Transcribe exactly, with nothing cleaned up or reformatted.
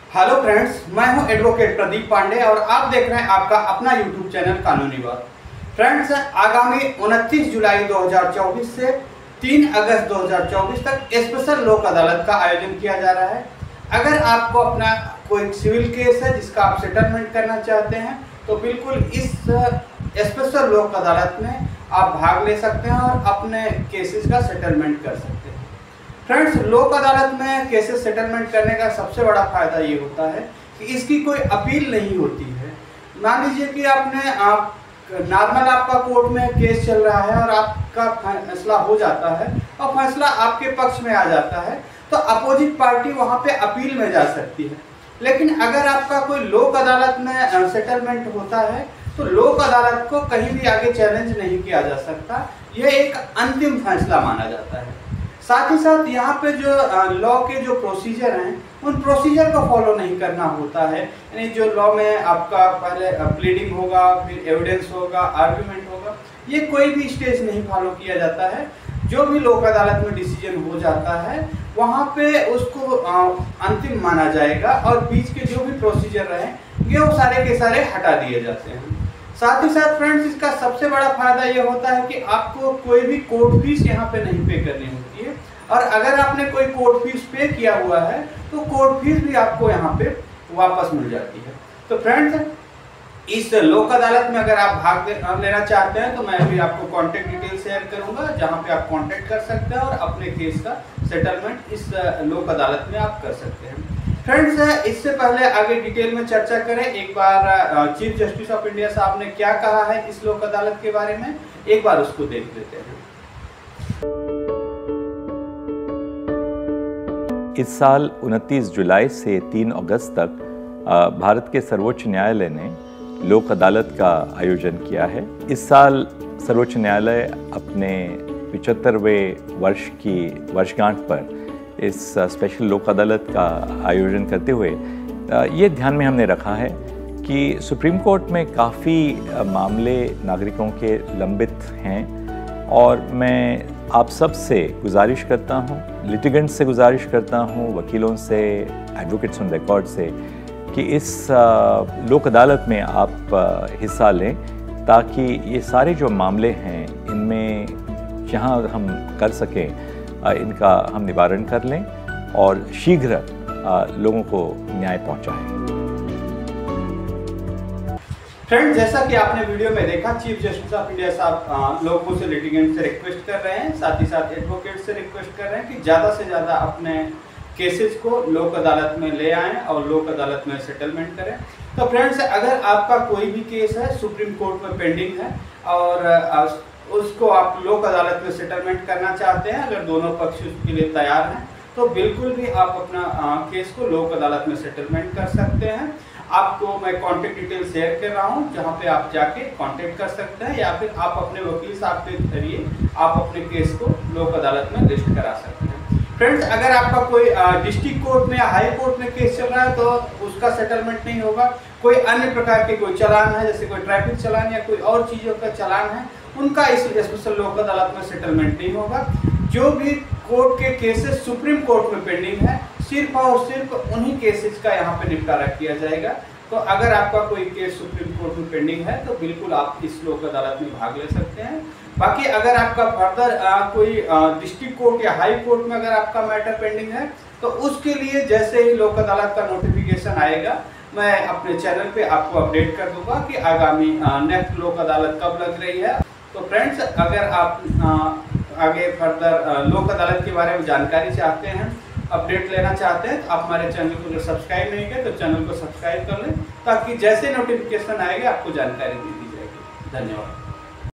Hello friends, मैं हूं advocate Pradeep Pandey और आप देख रहे हैं आपका अपना यूट्यूब चैनल कानूनी बात। फ्रेंड्स, आगामी उनतीस जुलाई दो हज़ार चौबीस से तीन अगस्त दो हज़ार चौबीस तक स्पेशल लोक अदालत का आयोजन किया जा रहा है। अगर आपको अपना कोई सिविल केस है जिसका आप सेटलमेंट करना चाहते हैं तो बिल्कुल इस स्पेशल लोक अदालत में आप भाग ले सकते हैं और अपने केसेस का सेटलमेंट कर सकते हैं। फ्रेंड्स, लोक अदालत में केसेस सेटलमेंट करने का सबसे बड़ा फायदा ये होता है कि इसकी कोई अपील नहीं होती है। मान लीजिए कि आपने आप नॉर्मल आपका कोर्ट में केस चल रहा है और आपका फैसला हो जाता है और फैसला आपके पक्ष में आ जाता है तो अपोजिट पार्टी वहाँ पे अपील में जा सकती है। लेकिन अगर आपका कोई लोक अदालत में सेटलमेंट होता है तो लोक अदालत को कहीं भी आगे चैलेंज नहीं किया जा सकता, यह एक अंतिम फैसला माना जाता है। साथ ही साथ यहाँ पे जो लॉ के जो प्रोसीजर हैं उन प्रोसीजर को फॉलो नहीं करना होता है। यानी जो लॉ में आपका पहले प्लीडिंग होगा, फिर एविडेंस होगा, आर्गुमेंट होगा, ये कोई भी स्टेज नहीं फॉलो किया जाता है। जो भी लोक अदालत में डिसीजन हो जाता है वहाँ पे उसको अंतिम माना जाएगा और बीच के जो भी प्रोसीजर रहे ये वो सारे के सारे हटा दिए जाते हैं। साथ ही साथ फ्रेंड्स, इसका सबसे बड़ा फायदा ये होता है कि आपको कोई भी कोर्ट फीस यहाँ पे नहीं पे करनी होती है और अगर आपने कोई कोर्ट फीस पे किया हुआ है तो कोर्ट फीस भी आपको यहाँ पे वापस मिल जाती है। तो फ्रेंड्स, इस लोक अदालत में अगर आप भाग लेना चाहते हैं तो मैं भी आपको कॉन्टेक्ट डिटेल शेयर करूंगा जहाँ पे आप कॉन्टेक्ट कर सकते हैं और अपने केस का सेटलमेंट इस लोक अदालत में आप कर सकते हैं। फ्रेंड्स, इससे पहले आगे डिटेल में चर्चा करें, एक बार चीफ जस्टिस ऑफ इंडिया साहब ने क्या कहा है इस लोक अदालत के बारे में, एक बार उसको देख लेते हैं। इस साल उनतीस जुलाई से तीन अगस्त तक भारत के सर्वोच्च न्यायालय ने लोक अदालत का आयोजन किया है। इस साल सर्वोच्च न्यायालय अपने पचहत्तरवें वर्ष की वर्षगांठ पर इस स्पेशल लोक अदालत का आयोजन करते हुए ये ध्यान में हमने रखा है कि सुप्रीम कोर्ट में काफ़ी मामले नागरिकों के लंबित हैं और मैं आप सब से गुजारिश करता हूँ, लिटिगेंट से गुजारिश करता हूँ, वकीलों से, एडवोकेट्स ऑन रिकॉर्ड से कि इस लोक अदालत में आप हिस्सा लें ताकि ये सारे जो मामले हैं इनमें जहाँ हम कर सकें इनका हम निवारण कर लें और शीघ्र लोगों को न्याय पहुंचाएं। फ्रेंड्स, जैसा कि आपने वीडियो में देखा, चीफ जस्टिस ऑफ इंडिया साहब लोगों से, लिटिगेंट से रिक्वेस्ट कर रहे हैं, साथ ही साथ एडवोकेट से रिक्वेस्ट कर रहे हैं कि ज़्यादा से ज़्यादा अपने केसेस को लोक अदालत में ले आएं और लोक अदालत में सेटलमेंट करें। तो फ्रेंड्स, अगर आपका कोई भी केस है सुप्रीम कोर्ट में पेंडिंग है और उसको आप लोक अदालत में सेटलमेंट करना चाहते हैं, अगर दोनों पक्ष उसके लिए तैयार हैं तो बिल्कुल भी आप अपना आ, केस को लोक अदालत में सेटलमेंट कर सकते हैं। आपको मैं कॉन्टेक्ट डिटेल शेयर कर रहा हूं जहां पे आप जाके कांटेक्ट कर सकते हैं या फिर आप अपने वकील साहब के जरिए आप अपने केस को लोक अदालत में लिस्ट करा सकते हैं। फ्रेंड्स, अगर आपका कोई डिस्ट्रिक्ट कोर्ट में या हाई कोर्ट में केस चल रहा है तो उसका सेटलमेंट नहीं होगा। कोई अन्य प्रकार के कोई चालान है, जैसे कोई ट्रैफिक चालान या कोई और चीज़ों का चालान है, उनका इस स्पेशल लोक अदालत में सेटलमेंट नहीं होगा। जो भी कोर्ट के केसेस सुप्रीम कोर्ट में पेंडिंग है, सिर्फ और सिर्फ उन्हीं केसेस का यहाँ पे निपटारा किया जाएगा। तो अगर आपका कोई केस सुप्रीम कोर्ट में पेंडिंग है तो बिल्कुल आप इस लोक अदालत में भाग ले सकते हैं। बाकी अगर आपका फर्दर कोई डिस्ट्रिक्ट कोर्ट या हाई कोर्ट में अगर आपका मैटर पेंडिंग है तो उसके लिए जैसे ही लोक अदालत का नोटिफिकेशन आएगा मैं अपने चैनल पे आपको अपडेट कर दूंगा कि आगामी नेक्स्ट लोक अदालत कब लग रही है। तो फ्रेंड्स, अगर आप आगे फर्दर लोक अदालत के बारे में जानकारी चाहते हैं, अपडेट लेना चाहते हैं तो आप हमारे चैनल को अगर सब्सक्राइब नहीं किया तो चैनल को सब्सक्राइब कर लें ताकि जैसे नोटिफिकेशन आएगा आपको जानकारी दे दी जाएगी। धन्यवाद।